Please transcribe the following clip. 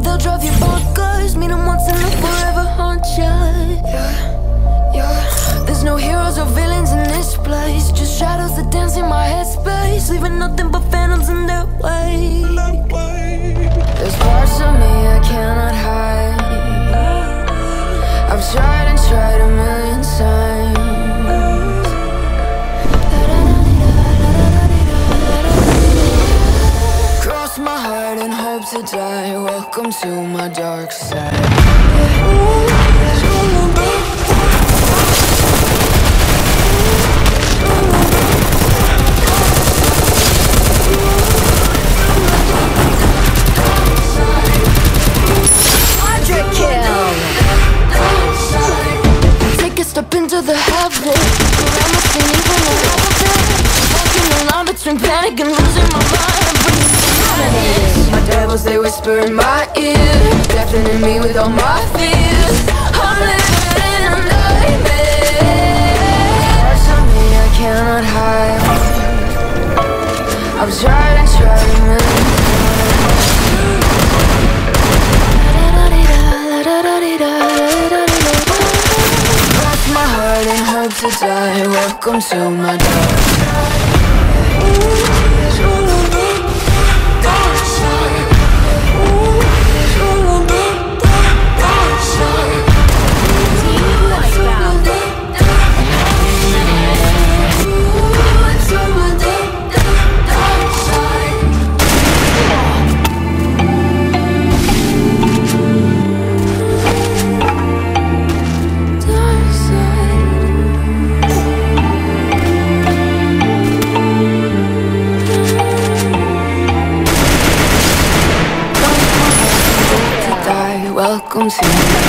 they'll drive you bonkers. Meet them once and they'll forever haunt ya. Yeah. There's no heroes or villains in this place, just shadows that dance in my headspace, leaving nothing but phantoms in their way. There's parts of me I cannot hide. I've tried and tried a million times. Cross my heart and hope to die. Welcome to my dark side. Step into the heaven, I'm a singing from the heaven. Walking around between panic and losing my mind. I'm pretty my devils, they whisper in my ear, deafening me with all my fears. I'm living in a nightmare. Parts of me I cannot hide. I've tried and tried a million my heart and hope to die. Welcome to my dark side. Welcome to